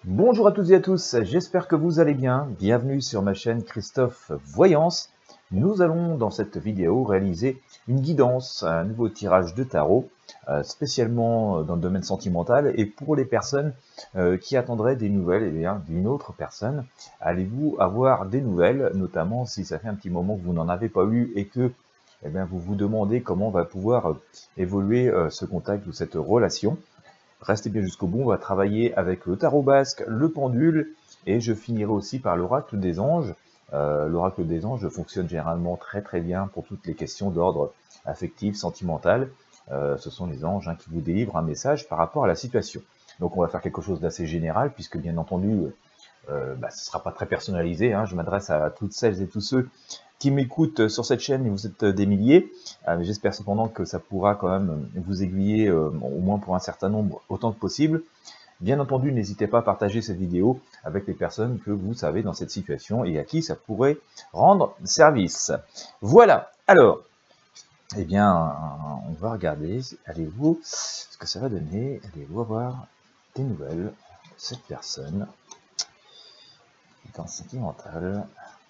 Bonjour à toutes et à tous, j'espère que vous allez bien. Bienvenue sur ma chaîne Christophe Voyance. Nous allons dans cette vidéo réaliser une guidance, un nouveau tirage de tarot, spécialement dans le domaine sentimental et pour les personnes qui attendraient des nouvelles d'une autre personne. Allez-vous avoir des nouvelles, notamment si ça fait un petit moment que vous n'en avez pas eu et que vous vous demandez comment va pouvoir évoluer ce contact ou cette relation. Restez bien jusqu'au bout, on va travailler avec le tarot basque, le pendule, et je finirai aussi par l'oracle des anges. L'oracle des anges fonctionne généralement très bien pour toutes les questions d'ordre affectif, sentimental. Ce sont les anges qui vous délivrent un message par rapport à la situation. Donc on va faire quelque chose d'assez général, puisque bien entendu, ce ne sera pas très personnalisé. Je m'adresse à toutes celles et tous ceux qui m'écoutent sur cette chaîne, et vous êtes des milliers. J'espère cependant que ça pourra quand même vous aiguiller, au moins pour un certain nombre, autant que possible. Bien entendu, n'hésitez pas à partager cette vidéo avec les personnes que vous savez dans cette situation et à qui ça pourrait rendre service. Voilà, alors, on va regarder, allez-vous, ce que ça va donner, allez-vous avoir des nouvelles de cette personne dans sentimental.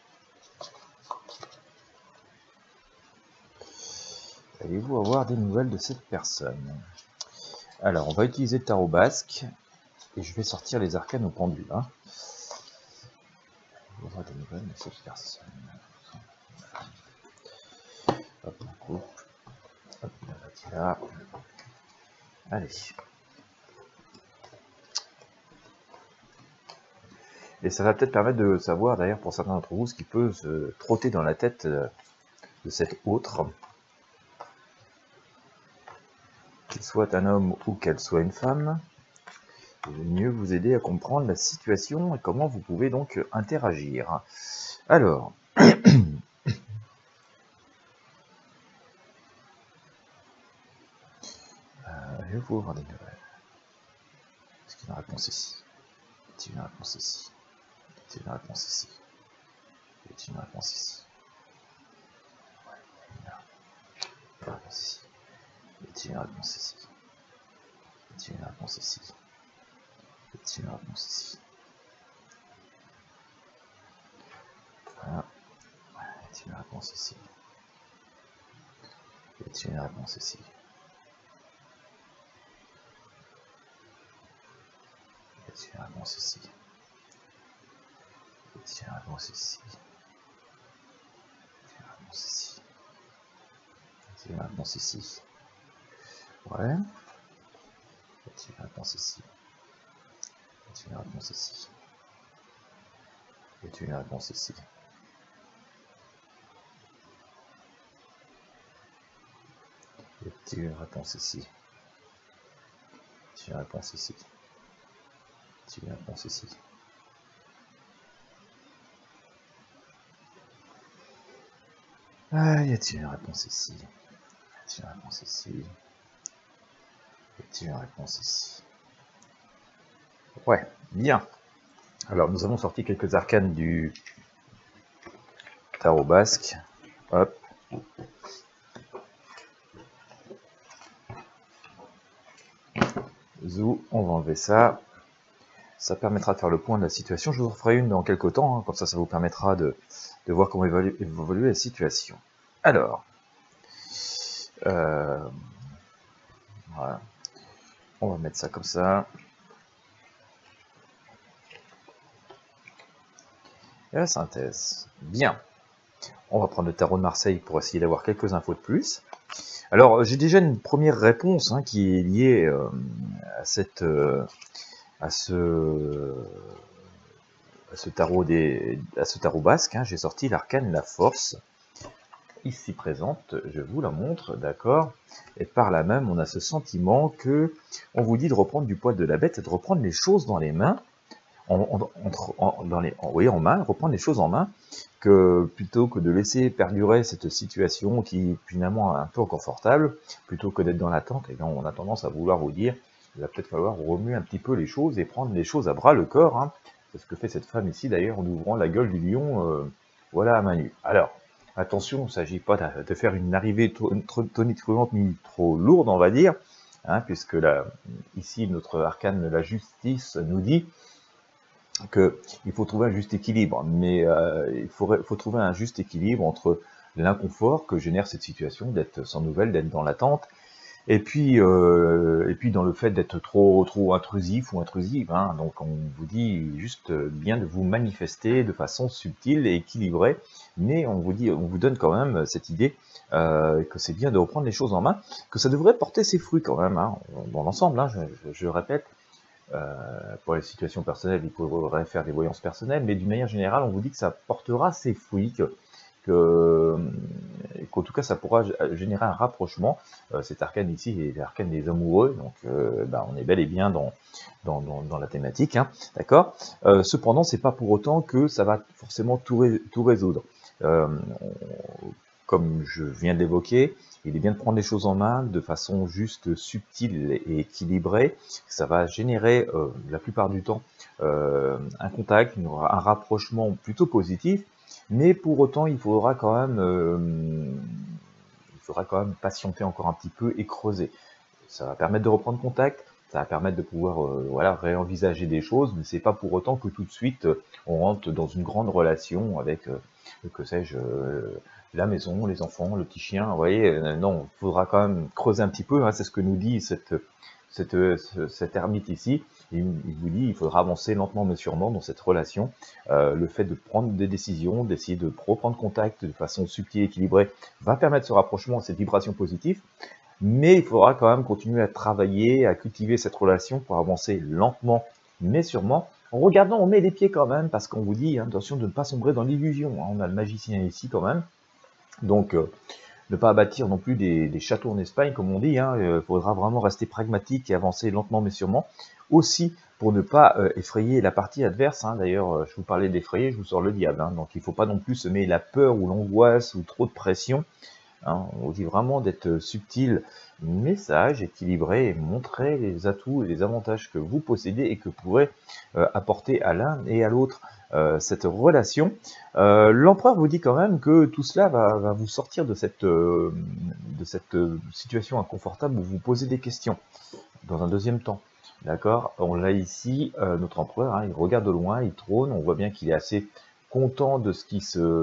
Allez-vous avoir des nouvelles de cette personne? Alors, on va utiliser le tarot basque, et je vais sortir les arcanes au pendule. Allez-vous avoir des nouvelles de cette personne? Hop, on coupe. Hop, on va là. Allez. Et ça va peut-être permettre de savoir, d'ailleurs, pour certains d'entre vous, ce qui peut se trotter dans la tête de cet autre. Qu'il soit un homme ou qu'elle soit une femme, je vais mieux vous aider à comprendre la situation et comment vous pouvez donc interagir. Alors, je vais vous avoir des nouvelles. Est-ce qu'il y a une réponse ici? Est-il une réponse ici? Est-il une réponse ici? Est-il une réponse ici? Une réponse ici. Est-il une réponse ici? Est-il une réponse ici? Est-il une réponse ici? Voilà. Est-il une réponse ici? Est-il une réponse ici? Est-il une réponse ici? Est-il une réponse ici? Est-il une réponse ici? Est-il une réponse ici? Ouais. Est-il une réponse ici? Est-il une réponse ici? Est-il une réponse ici? Est-il une réponse ici? Est-il une réponse ici? Est-il une réponse ici? Ah, y a-t-il une réponse ici? Y a-t-il une réponse ici? Y a-t-il une réponse ici? Ouais, bien. Alors, nous avons sorti quelques arcanes du tarot basque. Hop. Zou, on va enlever ça. Ça permettra de faire le point de la situation. Je vous en ferai une dans quelques temps, comme ça, ça vous permettra de voir comment évoluer la situation. Alors, voilà. On va mettre ça comme ça. Et la synthèse. Bien. On va prendre le tarot de Marseille pour essayer d'avoir quelques infos de plus. Alors, j'ai déjà une première réponse qui est liée à ce tarot basque. J'ai sorti l'arcane La Force. Ici présente, je vous la montre, d'accord? Et par là même, on a ce sentiment que on vous dit de reprendre du poil de la bête et de reprendre les choses dans les mains, en main, reprendre les choses en main, que plutôt que de laisser perdurer cette situation qui est finalement un peu inconfortable, plutôt que d'être dans l'attente, et bien on a tendance à vouloir vous dire, il va peut-être falloir remuer un petit peu les choses et prendre les choses à bras le corps. C'est ce que fait cette femme ici d'ailleurs en ouvrant la gueule du lion, voilà à main nue. Alors, attention, il ne s'agit pas de faire une arrivée tonitruante ni trop lourde, on va dire, puisque là, ici, notre arcane de la justice nous dit qu'il faut trouver un juste équilibre, mais il faut trouver un juste équilibre entre l'inconfort que génère cette situation d'être sans nouvelles, d'être dans l'attente, et puis dans le fait d'être trop intrusif ou intrusive, hein. Donc on vous dit juste bien de vous manifester de façon subtile et équilibrée, mais on vous donne quand même cette idée que c'est bien de reprendre les choses en main, que ça devrait porter ses fruits quand même, hein, dans l'ensemble, hein, je répète. Pour les situations personnelles, il faudrait faire des voyances personnelles, mais d'une manière générale, on vous dit que ça portera ses fruits, qu'en tout cas ça pourra générer un rapprochement. Cet arcane ici est l'arcane des amoureux, donc on est bel et bien dans la thématique, hein, d'accord. Cependant, c'est pas pour autant que ça va forcément tout résoudre. Comme je viens de l'évoquer, il est bien de prendre les choses en main de façon juste subtile et équilibrée. Ça va générer la plupart du temps un contact, un rapprochement plutôt positif, mais pour autant il faudra quand même patienter encore un petit peu et creuser. Ça va permettre de reprendre contact, ça va permettre de pouvoir réenvisager des choses, mais c'est pas pour autant que tout de suite on rentre dans une grande relation avec, que sais-je, la maison, les enfants, le petit chien. Vous voyez, non, il faudra quand même creuser un petit peu, hein, c'est ce que nous dit cet ermite ici. Il vous dit il faudra avancer lentement mais sûrement dans cette relation. Le fait de prendre des décisions, d'essayer de reprendre contact de façon subtile et équilibrée va permettre ce rapprochement, cette vibration positive. Mais il faudra quand même continuer à travailler, à cultiver cette relation pour avancer lentement, mais sûrement. En regardant, on met les pieds quand même, parce qu'on vous dit, hein, attention de ne pas sombrer dans l'illusion. Hein, on a le magicien ici quand même. Donc, ne pas bâtir non plus des châteaux en Espagne, comme on dit. Il faudra vraiment rester pragmatique et avancer lentement, mais sûrement. Aussi, pour ne pas effrayer la partie adverse. Hein. D'ailleurs, je vous parlais d'effrayer, je vous sors le diable. Hein. Donc, il ne faut pas non plus semer la peur ou l'angoisse ou trop de pression. Hein, on vous dit vraiment d'être subtil, mais sage, équilibré, et montrer les atouts et les avantages que vous possédez et que pourrez apporter à l'un et à l'autre cette relation. L'empereur vous dit quand même que tout cela va vous sortir de cette situation inconfortable où vous posez des questions dans un deuxième temps. D'accord, on l'a ici, notre empereur, hein, il regarde de loin, il trône, on voit bien qu'il est assez content de ce qui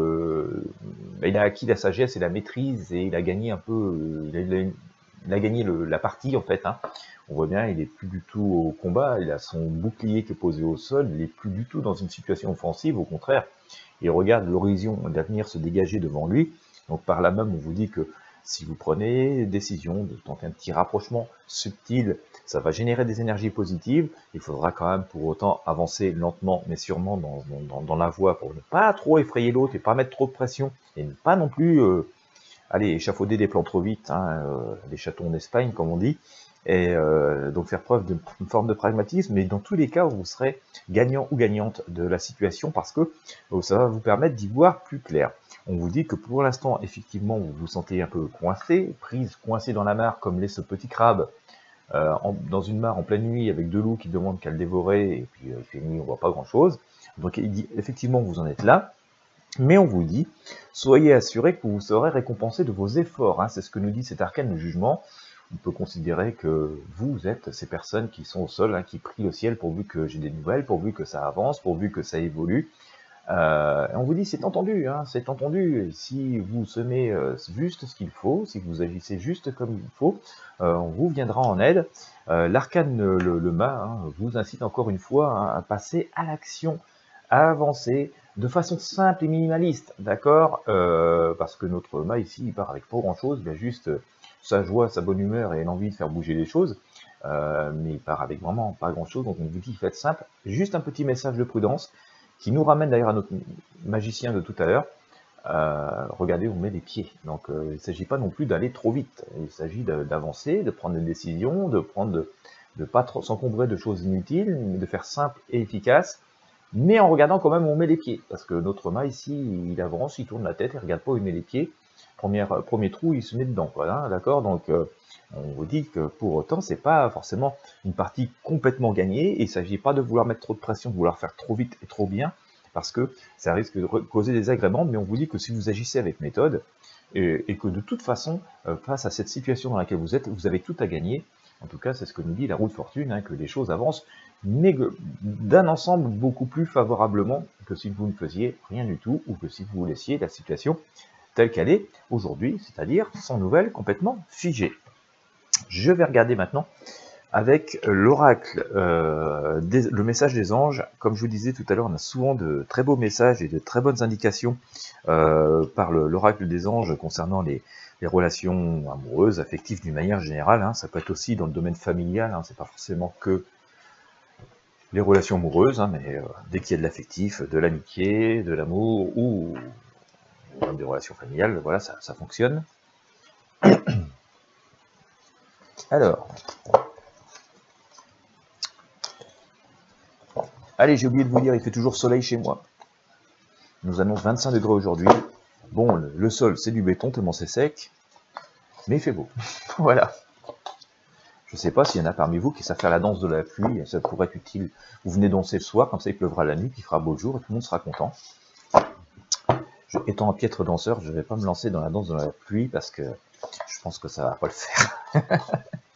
il a acquis la sagesse et la maîtrise et il a gagné un peu, il a gagné la partie en fait. Hein. On voit bien, il est plus du tout au combat, il a son bouclier qui est posé au sol, il est plus du tout dans une situation offensive, au contraire, il regarde l'horizon d'avenir se dégager devant lui. Donc par là même, on vous dit que si vous prenez décision de tenter un petit rapprochement subtil, ça va générer des énergies positives. Il faudra quand même pour autant avancer lentement mais sûrement dans la voie pour ne pas trop effrayer l'autre et pas mettre trop de pression et ne pas non plus échafauder des plans trop vite, hein, des châteaux en Espagne comme on dit. Et donc faire preuve d'une forme de pragmatisme, mais dans tous les cas, vous serez gagnant ou gagnante de la situation parce que ça va vous permettre d'y voir plus clair. On vous dit que pour l'instant, effectivement, vous vous sentez un peu coincé, coincé dans la mare comme l'est ce petit crabe, dans une mare en pleine nuit avec deux loups qui demandent qu'à le dévorer, et puis il fait nuit, on voit pas grand chose. Donc il dit, effectivement, vous en êtes là, mais on vous dit, soyez assurés que vous serez récompensé de vos efforts. Hein, c'est ce que nous dit cet arcane de jugement. On peut considérer que vous êtes ces personnes qui sont au sol, hein, qui prient le ciel pourvu que j'ai des nouvelles, pourvu que ça avance, pourvu que ça évolue. On vous dit c'est entendu, hein, c'est entendu. Si vous semez juste ce qu'il faut, si vous agissez juste comme il faut, on vous viendra en aide. L'arcane, le mât, hein, vous incite encore une fois, hein, à passer à l'action, à avancer de façon simple et minimaliste, d'accord, parce que notre mât ici, il part avec pas grand-chose, il a juste sa joie, sa bonne humeur et l'envie de faire bouger les choses, mais il part avec vraiment pas grand-chose. Donc on vous dit faites simple, juste un petit message de prudence qui nous ramène d'ailleurs à notre magicien de tout à l'heure. Regardez, on met les pieds. Donc il ne s'agit pas non plus d'aller trop vite. Il s'agit d'avancer, de prendre des décisions, de pas trop s'encombrer de choses inutiles, mais de faire simple et efficace. Mais en regardant quand même, on met les pieds. Parce que notre mât ici, il avance, il tourne la tête, il regarde pas où il met les pieds. Premier trou, il se met dedans. Voilà, d'accord. Donc on vous dit que pour autant, c'est pas forcément une partie complètement gagnée. Il ne s'agit pas de vouloir mettre trop de pression, de vouloir faire trop vite et trop bien, parce que ça risque de causer des agréments. Mais on vous dit que si vous agissez avec méthode, et que de toute façon, face à cette situation dans laquelle vous êtes, vous avez tout à gagner. En tout cas, c'est ce que nous dit la roue de fortune, hein, que les choses avancent, mais d'un ensemble beaucoup plus favorablement que si vous ne faisiez rien du tout, ou que si vous laissiez la situation telle qu'elle est aujourd'hui, c'est-à-dire sans nouvelles, complètement figée. Je vais regarder maintenant avec l'oracle, le message des anges. Comme je vous disais tout à l'heure, on a souvent de très beaux messages et de très bonnes indications par l'oracle des anges concernant les relations amoureuses, affectives d'une manière générale. Hein. Ça peut être aussi dans le domaine familial, hein. C'est pas forcément que les relations amoureuses, hein, mais dès qu'il y a de l'affectif, de l'amitié, de l'amour ou même des relations familiales, voilà, ça fonctionne. Alors, allez, j'ai oublié de vous dire, il fait toujours soleil chez moi. Il nous annonce 25 degrés aujourd'hui. Bon, le sol, c'est du béton, tellement c'est sec, mais il fait beau. Voilà. Je ne sais pas s'il y en a parmi vous qui savent faire la danse de la pluie, ça pourrait être utile. Vous venez danser le soir, comme ça il pleuvra la nuit, puis il fera beau jour et tout le monde sera content. Étant un piètre danseur, je ne vais pas me lancer dans la danse de la pluie parce que je pense que ça ne va pas le faire.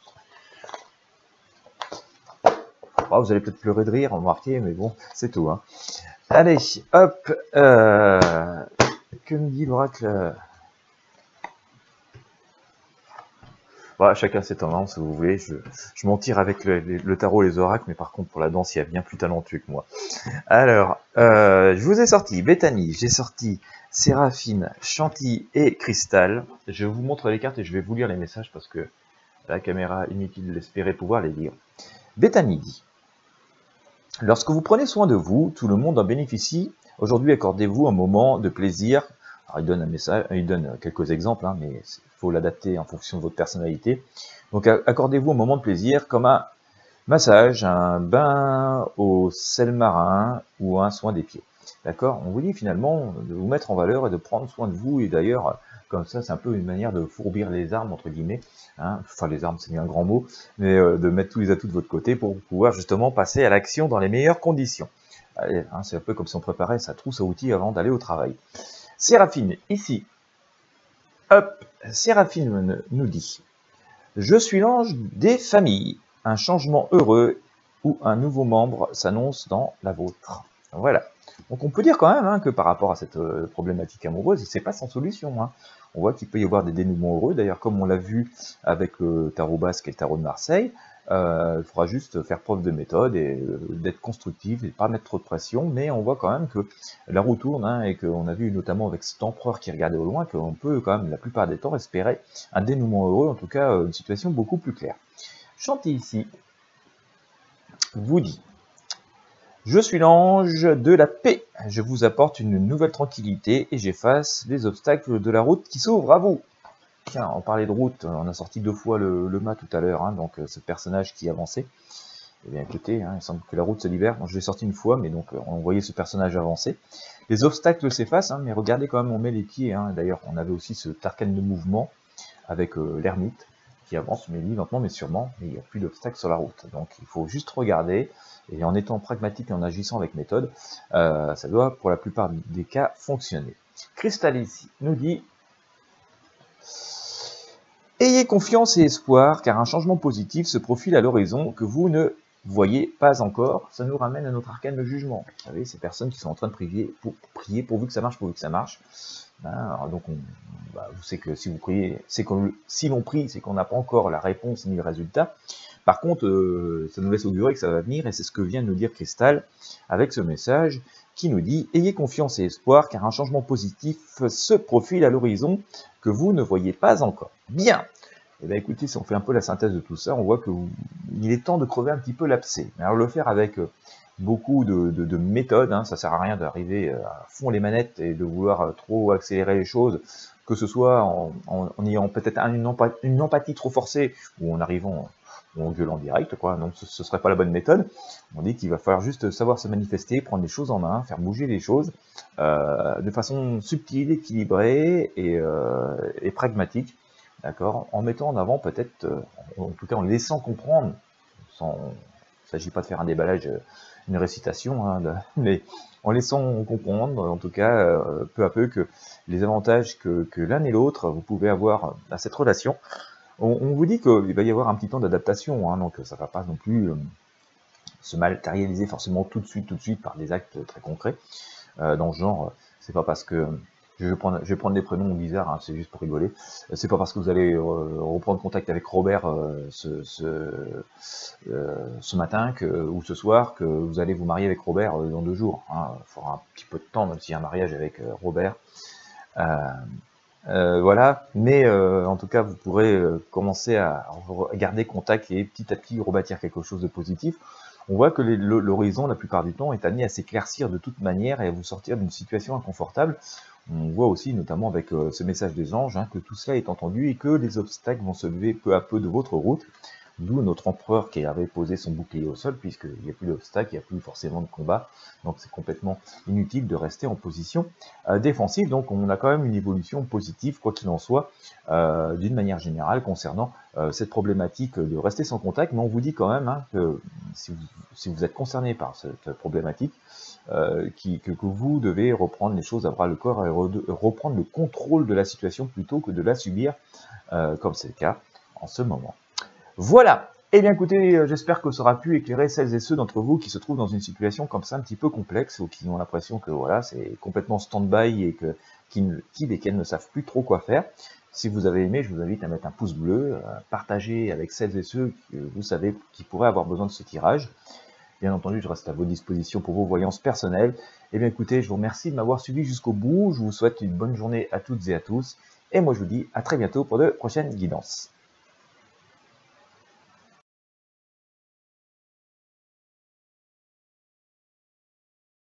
Oh, vous allez peut-être pleurer de rire, remarquez, mais bon, c'est tout. Hein. Allez, hop, que nous dit l'oracle? Voilà, chacun ses tendances, si vous voulez. Je m'en tire avec le tarot et les oracles, mais par contre, pour la danse, il y a bien plus talentueux que moi. Alors, je vous ai sorti Bethany, j'ai sorti Séraphine, Chantilly et Cristal. Je vous montre les cartes et je vais vous lire les messages parce que la caméra, inutile de l'espérer pouvoir les lire. Bethany dit: lorsque vous prenez soin de vous, tout le monde en bénéficie. Aujourd'hui, accordez-vous un moment de plaisir. Alors, il donne un message, il donne quelques exemples, hein, mais il faut l'adapter en fonction de votre personnalité. Donc, accordez-vous un moment de plaisir comme un massage, un bain au sel marin ou un soin des pieds. D'accord? On vous dit finalement de vous mettre en valeur et de prendre soin de vous. Et d'ailleurs, comme ça, c'est un peu une manière de fourbir les armes, entre guillemets. Hein. Enfin, les armes, c'est bien un grand mot, mais de mettre tous les atouts de votre côté pour pouvoir justement passer à l'action dans les meilleures conditions. Hein, c'est un peu comme si on préparait sa trousse à outils avant d'aller au travail. Séraphine, ici. Hop, Séraphine nous dit: je suis l'ange des familles. Un changement heureux ou un nouveau membre s'annonce dans la vôtre. Voilà. Donc on peut dire quand même hein, que par rapport à cette problématique amoureuse, c'est pas sans solution. Hein. On voit qu'il peut y avoir des dénouements heureux. D'ailleurs, comme on l'a vu avec le tarot basque et le tarot de Marseille, il faudra juste faire preuve de méthode et d'être constructif et pas mettre trop de pression. Mais on voit quand même que la roue tourne hein, et qu'on a vu notamment avec cet empereur qui regardait au loin qu'on peut quand même la plupart des temps espérer un dénouement heureux, en tout cas une situation beaucoup plus claire. Chantilly ici vous dit: je suis l'ange de la paix, je vous apporte une nouvelle tranquillité et j'efface les obstacles de la route qui s'ouvre à vous. Tiens, on parlait de route, on a sorti 2 fois le mât tout à l'heure, hein, donc ce personnage qui avançait. Eh bien écoutez, hein, il semble que la route se libère. Bon, je l'ai sorti une fois, mais donc on voyait ce personnage avancer. Les obstacles s'effacent, hein, mais regardez quand même, on met les pieds. Hein. D'ailleurs, on avait aussi ce arcane de mouvement avec l'ermite qui avance, mais lui lentement mais sûrement, mais il n'y a plus d'obstacles sur la route. Donc il faut juste regarder, et en étant pragmatique et en agissant avec méthode, ça doit pour la plupart des cas fonctionner. Cristal ici nous dit: ayez confiance et espoir, car un changement positif se profile à l'horizon que vous ne voyez pas encore. Ça nous ramène à notre arcane de jugement. Vous savez, ces personnes qui sont en train de prier pourvu que ça marche, pourvu que ça marche. Alors donc, vous savez que si vous priez, si l'on prie, c'est qu'on n'a pas encore la réponse ni le résultat. Par contre, ça nous laisse augurer que ça va venir, et c'est ce que vient de nous dire Cristal avec ce message qui nous dit: ayez confiance et espoir, car un changement positif se profile à l'horizon que vous ne voyez pas encore. Bien. Eh bien, écoutez, si on fait un peu la synthèse de tout ça, on voit qu'il est temps de crever un petit peu l'abcès. Alors, le faire avec beaucoup de méthodes, hein, ça sert à rien d'arriver à fond les manettes et de vouloir trop accélérer les choses, que ce soit en ayant peut-être une empathie trop forcée ou en arrivant en gueulant direct, quoi. Donc ce serait pas la bonne méthode. On dit qu'il va falloir juste savoir se manifester, prendre les choses en main, faire bouger les choses de façon subtile, équilibrée et pragmatique, d'accord, en mettant en avant peut-être, en tout cas en laissant comprendre, il ne s'agit pas de faire un déballage, une récitation, hein, mais en laissant comprendre, en tout cas, peu à peu, que les avantages que l'un et l'autre, vous pouvez avoir à cette relation, On vous dit qu'il va y avoir un petit temps d'adaptation, hein, donc ça ne va pas non plus se matérialiser forcément tout de suite par des actes très concrets. Dans ce genre, c'est pas parce que je vais prendre des prénoms bizarres, hein, c'est juste pour rigoler. C'est pas parce que vous allez reprendre contact avec Robert ce matin ou ce soir que vous allez vous marier avec Robert dans 2 jours. Hein. Il faudra un petit peu de temps, même s'il y a un mariage avec Robert. Voilà, mais en tout cas, vous pourrez commencer à garder contact et petit à petit rebâtir quelque chose de positif. On voit que l'horizon, la plupart du temps, est amené à s'éclaircir de toute manière et à vous sortir d'une situation inconfortable. On voit aussi, notamment avec ce message des anges, hein, que tout cela est entendu et que les obstacles vont se lever peu à peu de votre route. D'où notre empereur qui avait posé son bouclier au sol, puisqu'il n'y a plus d'obstacles, il n'y a plus forcément de combat. Donc c'est complètement inutile de rester en position défensive. Donc on a quand même une évolution positive, quoi qu'il en soit, d'une manière générale, concernant cette problématique de rester sans contact. Mais on vous dit quand même hein, que si vous êtes concerné par cette problématique, que vous devez reprendre les choses à bras le corps et reprendre le contrôle de la situation plutôt que de la subir, comme c'est le cas en ce moment. Voilà. Eh bien écoutez, j'espère que ça aura pu éclairer celles et ceux d'entre vous qui se trouvent dans une situation comme ça un petit peu complexe ou qui ont l'impression que voilà, c'est complètement stand-by et qu'elles ne savent plus trop quoi faire. Si vous avez aimé, je vous invite à mettre un pouce bleu, à partager avec celles et ceux que vous savez qui pourraient avoir besoin de ce tirage. Bien entendu, je reste à vos dispositions pour vos voyances personnelles. Eh bien écoutez, je vous remercie de m'avoir suivi jusqu'au bout. Je vous souhaite une bonne journée à toutes et à tous. Et moi je vous dis à très bientôt pour de prochaines guidances.